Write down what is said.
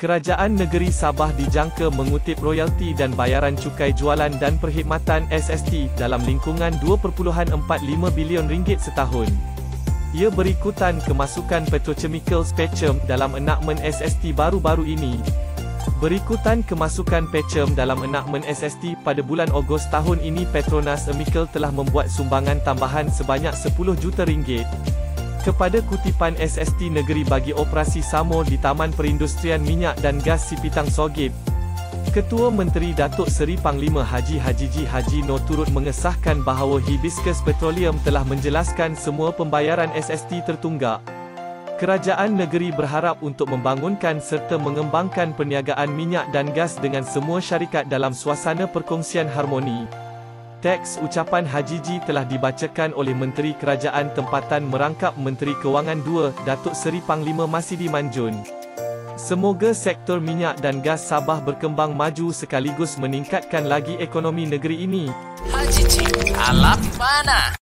Kerajaan Negeri Sabah dijangka mengutip royalti dan bayaran cukai jualan dan perkhidmatan SST dalam lingkungan RM2.45 bilion setahun. Ia berikutan kemasukan Petrochemical Spectrum dalam enakmen SST baru-baru ini. Berikutan kemasukan Petchem dalam enakmen SST pada bulan Ogos tahun ini, Petronas Chemical telah membuat sumbangan tambahan sebanyak RM10 juta kepada kutipan SST Negeri bagi operasi SAMO di Taman Perindustrian Minyak dan Gas Sipitang Sogip. Ketua Menteri Datuk Seri Panglima Haji Hajiji Haji Noor turut mengesahkan bahawa Hibiscus Petroleum telah menjelaskan semua pembayaran SST tertunggak. Kerajaan negeri berharap untuk membangunkan serta mengembangkan perniagaan minyak dan gas dengan semua syarikat dalam suasana perkongsian harmoni. Teks ucapan Hajiji telah dibacakan oleh Menteri Kerajaan Tempatan Merangkap Menteri Kewangan II, Datuk Seri Panglima Masidi Manjun. Semoga sektor minyak dan gas Sabah berkembang maju sekaligus meningkatkan lagi ekonomi negeri ini. Hajiji, alam mana?